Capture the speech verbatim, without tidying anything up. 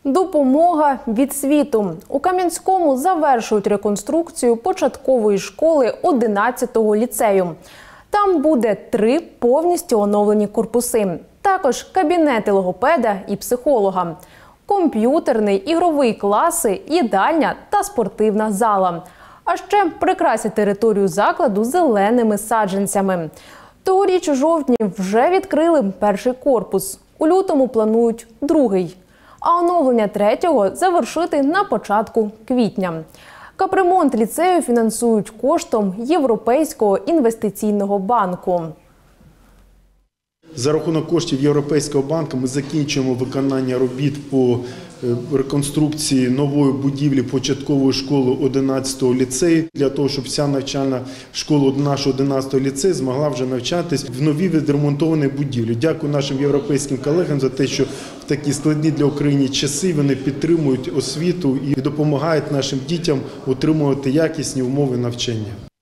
Допомога від світу. У Кам'янському завершують реконструкцію початкової школи одинадцятого ліцею. Там буде три повністю оновлені корпуси. Також кабінети логопеда і психолога. Комп'ютерний, ігровий класи, їдальня та спортивна зала. А ще прикрасять територію закладу зеленими саджанцями. Тогоріч у жовтні вже відкрили перший корпус. У лютому планують другий. А оновлення третього завершити на початку квітня. Капремонт ліцею фінансують коштом Європейського інвестиційного банку. За рахунок коштів Європейського банку ми закінчуємо виконання робіт по реконструкції нової будівлі початкової школи одинадцятого ліцею, для того, щоб вся навчальна школа нашого одинадцятого ліцею змогла вже навчатись в новій відремонтованій будівлі. Дякую нашим європейським колегам за те, що в такі складні для України часи вони підтримують освіту і допомагають нашим дітям отримувати якісні умови навчання.